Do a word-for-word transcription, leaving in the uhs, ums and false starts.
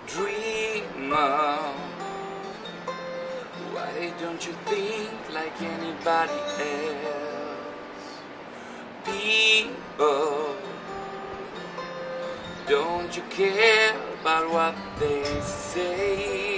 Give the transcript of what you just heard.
Dreamer, why don't you think like anybody else? People, don't you care about what they say?